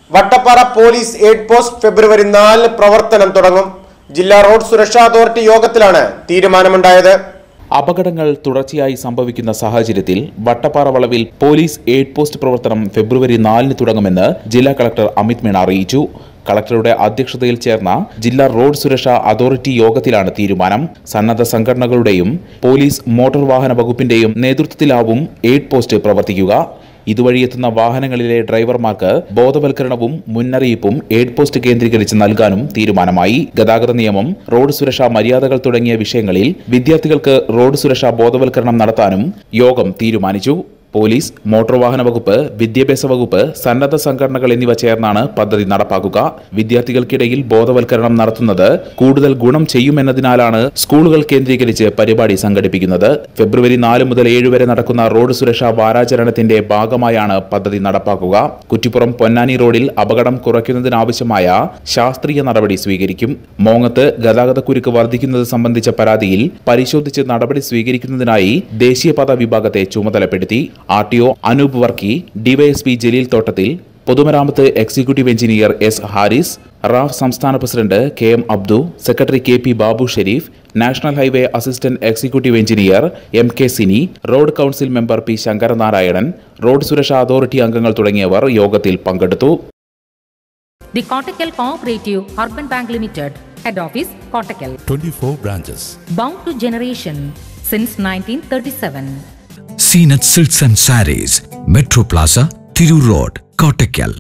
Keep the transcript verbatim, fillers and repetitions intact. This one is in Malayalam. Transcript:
Vattappara police aid post February നാലിന് പ്രവർത്തനം തുടങ്ങും. ജില്ലാ റോഡ് സുരക്ഷാ അതോറിറ്റി യോഗത്തിലാണ് തീരുമാനമുണ്ടായത്. അപകടങ്ങൾ തുടർച്ചയായി സംഭവിക്കുന്ന സാഹചര്യത്തിൽ വട്ടപ്പാറ വളവിൽ പോലീസ് എയ്ഡ് പോസ്റ്റ് പ്രവർത്തനം ഫെബ്രുവരി നാലിന് തുടങ്ങുമെന്ന് ജില്ലാ കളക്ടർ അമിത് മീണ അറിയിച്ചു. കളക്ടറുടെ അധ്യക്ഷതയിൽ ചേർന്ന ജില്ലാ റോഡ് സുരക്ഷാ അതോറിറ്റി യോഗത്തിലാണ് തീരുമാനം. സന്നദ്ധ സംഘടനകളുടെയും പോലീസ് മോട്ടോർ വാഹന വകുപ്പിന്റെയും നേതൃത്വത്തിലാവും എയ്ഡ് പോസ്റ്റ് പ്രവർത്തിക്കുക. ഇതുവഴിയെത്തുന്ന വാഹനങ്ങളിലെ ഡ്രൈവർമാർക്ക് ബോധവൽക്കരണവും മുന്നറിയിപ്പും എയ്ഡ് പോസ്റ്റ് കേന്ദ്രീകരിച്ച് നൽകാനും തീരുമാനമായി. ഗതാഗത നിയമം, റോഡ് സുരക്ഷാ മര്യാദകൾ തുടങ്ങിയ വിഷയങ്ങളിൽ വിദ്യാർത്ഥികൾക്ക് റോഡ് സുരക്ഷാ ബോധവൽക്കരണം നടത്താനും യോഗം തീരുമാനിച്ചു. പോലീസ്, മോട്ടോർ വാഹന വകുപ്പ്, വിദ്യാഭ്യാസ വകുപ്പ്, സന്നദ്ധ സംഘടനകൾ എന്നിവ ചേർന്നാണ് പദ്ധതി നടപ്പാക്കുക. വിദ്യാർത്ഥികൾക്കിടയിൽ ബോധവൽക്കരണം നടത്തുന്നത് കൂടുതൽ ഗുണം ചെയ്യുമെന്നതിനാലാണ് സ്കൂളുകൾ കേന്ദ്രീകരിച്ച് പരിപാടി സംഘടിപ്പിക്കുന്നത്. ഫെബ്രുവരി നാല് മുതൽ ഏഴ് വരെ നടക്കുന്ന റോഡ് സുരക്ഷാ വാരാചരണത്തിന്റെ ഭാഗമായാണ് പദ്ധതി നടപ്പാക്കുക. കുറ്റിപ്പുറം പൊന്നാനി റോഡിൽ അപകടം കുറയ്ക്കുന്നതിനാവശ്യമായ ശാസ്ത്രീയ നടപടി സ്വീകരിക്കും. മോങ്ങത്ത് ഗതാഗതക്കുരുക്ക് വർദ്ധിക്കുന്നത് സംബന്ധിച്ച പരാതിയിൽ പരിശോധിച്ച് നടപടി സ്വീകരിക്കുന്നതിനായി ദേശീയപാത വിഭാഗത്തെ ചുമതലപ്പെടുത്തി. R T O Anoop Varkey, DYSP Jaleel Thottathil, പൊതുമരാമത്ത് executive engineer S Haris, RAF സംസ്ഥാന president K M Abdu, secretary K P Babu Sherif, national highway assistant executive engineer M K Sini, road council member P Sankaranarayanan, road സുരക്ഷാ അതോറിറ്റി അംഗങ്ങൾ തുടങ്ങിയവർ യോഗത്തിൽ പങ്കെടുത്തു. The Kottakkal Cooperative Urban Bank Limited, Head Office, Kottakkal. twenty-four branches. Bound to generation since nineteen thirty-seven. Seenat Silks and Sarees, Metro Plaza, Thiru Road, Kottakkal.